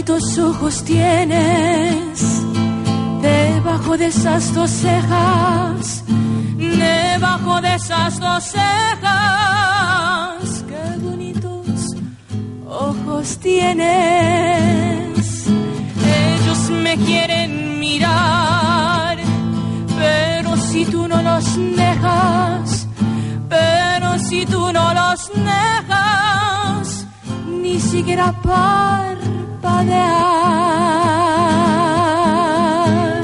bonitos ojos tienes debajo de esas dos cejas, debajo de esas dos cejas. Qué bonitos ojos tienes. Ellos me quieren mirar, pero si tú no los dejas, pero si tú no los dejas, ni siquiera parpadear.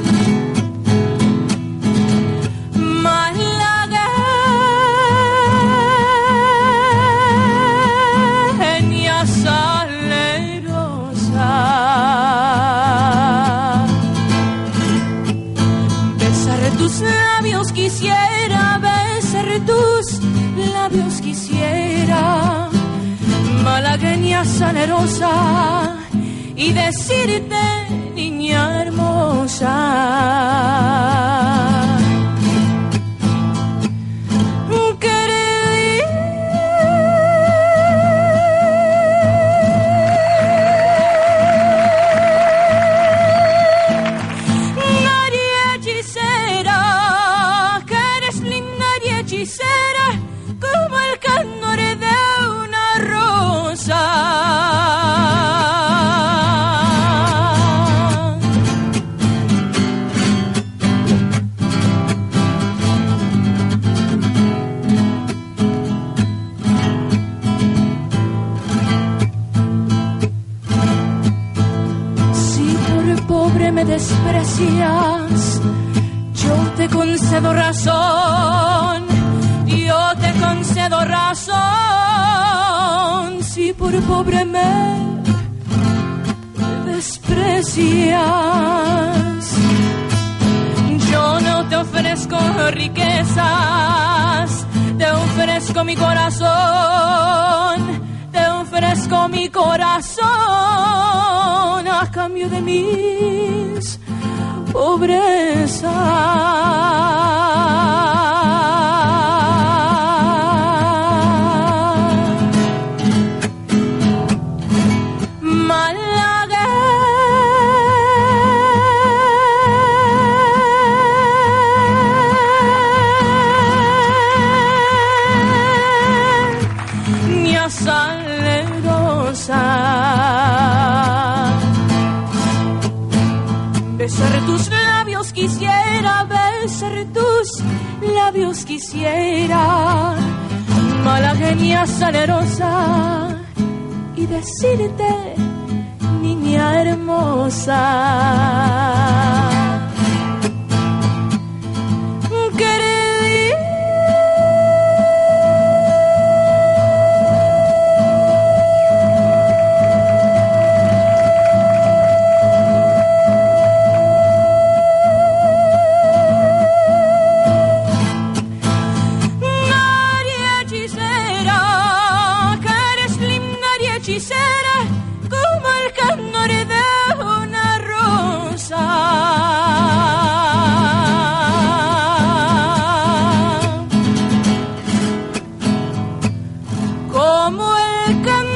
Malagueña salerosa, besar tus labios quisiera, besar tus labios quisiera, malagueña salerosa, y decirte, niña hermosa. Como el candor de una rosa. Si por pobre me desprecias, yo te concedo razón. Yo te concedo razón. Si por pobre me desprecias, yo no te ofrezco riquezas, te ofrezco mi corazón, te ofrezco mi corazón a cambio de mis pobrezas. Besar tus labios quisiera, besar tus labios quisiera, malagueña salerosa, y decirte, niña hermosa. Como el candor de una rosa. Como el candor